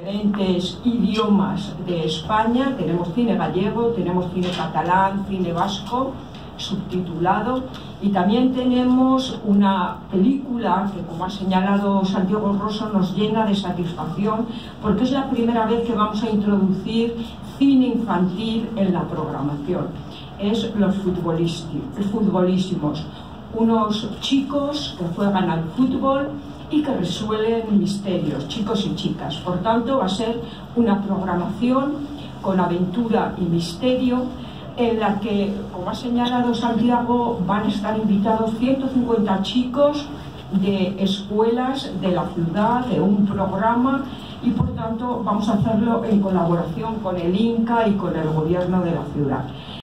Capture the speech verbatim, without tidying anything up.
diferentes idiomas de España. Tenemos cine gallego, tenemos cine catalán, cine vasco, subtitulado, y también tenemos una película que, como ha señalado Santiago Rosso, nos llena de satisfacción porque es la primera vez que vamos a introducir cine infantil en la programación. Es Los Futbolísimos, unos chicos que juegan al fútbol y que resuelven misterios, chicos y chicas. Por tanto, va a ser una programación con aventura y misterio, en la que, como ha señalado Santiago, van a estar invitados ciento cincuenta chicos de escuelas de la ciudad, de un programa, y por tanto vamos a hacerlo en colaboración con el Inca y con el gobierno de la ciudad.